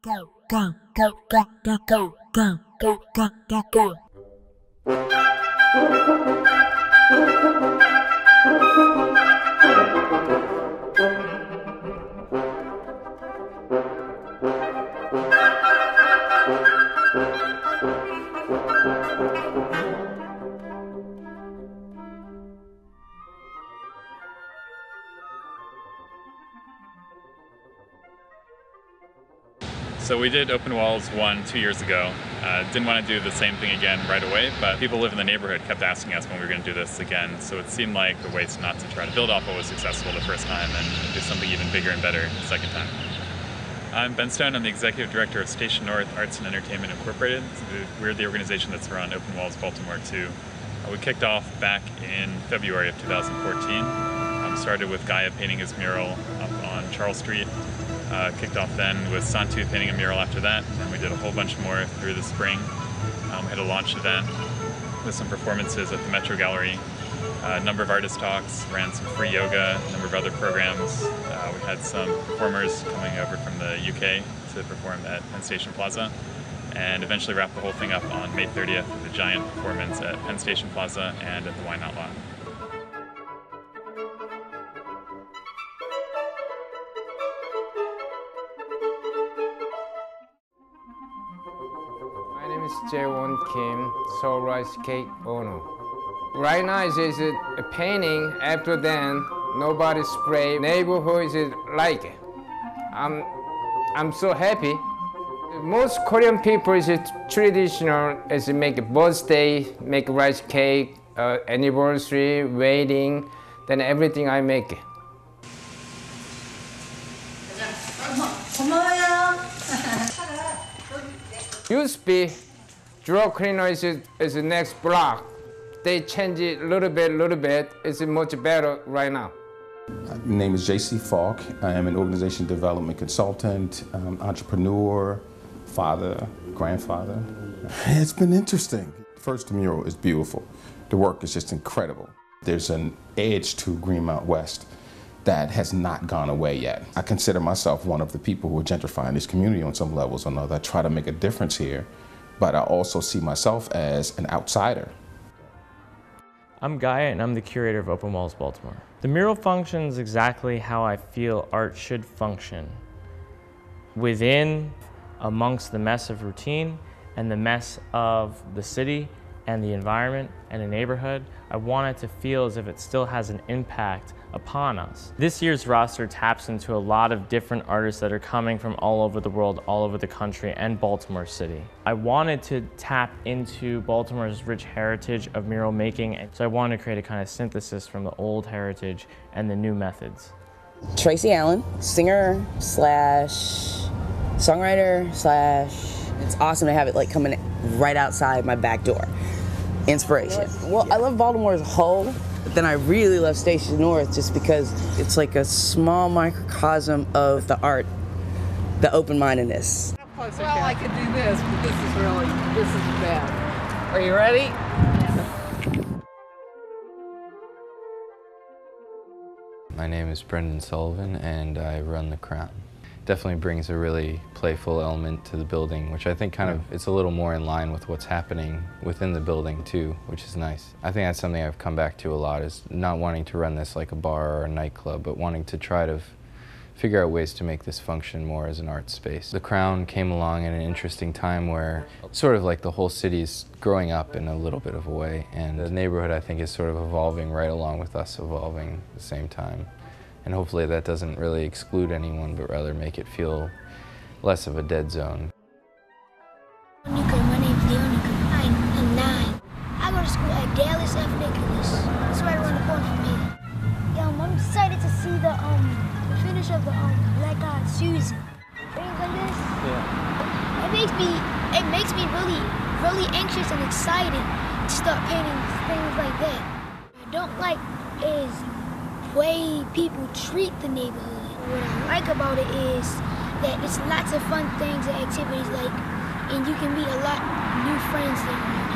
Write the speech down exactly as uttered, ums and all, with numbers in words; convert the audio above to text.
Go, go, go, go, go, go, go, go, go, go, go. So we did Open Walls one two years ago. Uh, didn't want to do the same thing again right away, but people who live in the neighborhood kept asking us when we were going to do this again. So it seemed like a waste not to try to build off what was successful the first time and do something even bigger and better the second time. I'm Ben Stone. I'm the executive director of Station North Arts and Entertainment Incorporated. We're the organization that's run Open Walls Baltimore too. Uh, we kicked off back in February of two thousand fourteen. Um, started with Gaia painting his mural up on Charles Street. Uh, kicked off then with Santtu painting a mural after that, and we did a whole bunch more through the spring. Um, we had a launch event with some performances at the Metro Gallery, uh, a number of artist talks, ran some free yoga, a number of other programs. Uh, we had some performers coming over from the U K to perform at Penn Station Plaza, and eventually wrapped the whole thing up on May thirtieth with a giant performance at Penn Station Plaza and at the Why Not Lot. Jaewon Kim, Seoul Rice Cake owner. Right now it's just a painting. After then, nobody spray. Neighborhood is like it. I'm, I'm so happy. Most Korean people is traditional. Is make a birthday, make rice cake, uh, anniversary, wedding, then everything I make it. Used to be draw cleaner is, is the next block. They change it a little bit, little bit. It's much better right now. My name is Jessie. I am an organization development consultant, um, entrepreneur, father, grandfather. It's been interesting. First, the mural is beautiful. The work is just incredible. There's an edge to Greenmount West that has not gone away yet. I consider myself one of the people who are gentrifying this community on some levels or another. I try to make a difference here, but I also see myself as an outsider. I'm Gaia, and I'm the curator of Open Walls Baltimore. The mural functions exactly how I feel art should function. Within, amongst the mess of routine and the mess of the city and the environment and the neighborhood, I want it to feel as if it still has an impact upon us. This year's roster taps into a lot of different artists that are coming from all over the world, all over the country, and Baltimore City. I wanted to tap into Baltimore's rich heritage of mural making, and so I wanted to create a kind of synthesis from the old heritage and the new methods. Tracy Allen, singer slash songwriter slash, it's awesome to have it like coming right outside my back door. Inspiration. Well, I love Baltimore as a whole, but then I really love Station North just because it's like a small microcosm of the art, the open-mindedness. Well, I could do this, but this is really, this is bad. Are you ready? My name is Brendan Sullivan, and I run the Crown. Definitely brings a really playful element to the building, which I think kind of, it's a little more in line with what's happening within the building too, which is nice. I think that's something I've come back to a lot, is not wanting to run this like a bar or a nightclub, but wanting to try to figure out ways to make this function more as an art space. The Crown came along at an interesting time where sort of like the whole city's growing up in a little bit of a way, and the neighborhood I think is sort of evolving right along with us evolving at the same time. And hopefully that doesn't really exclude anyone, but rather make it feel less of a dead zone. My name's Leonica. I'm nine. I go to school at Dallas F. Nicholas. It's right around the corner from here. Yeah, um, I'm excited to see the um the finish of the um Black Eyed Susan. Things like this. Yeah. It makes me it makes me really really anxious and excited to start painting things like that. What I don't like is way people treat the neighborhood. What I like about it is that it's lots of fun things and activities, like, and you can meet a lot of new friends there.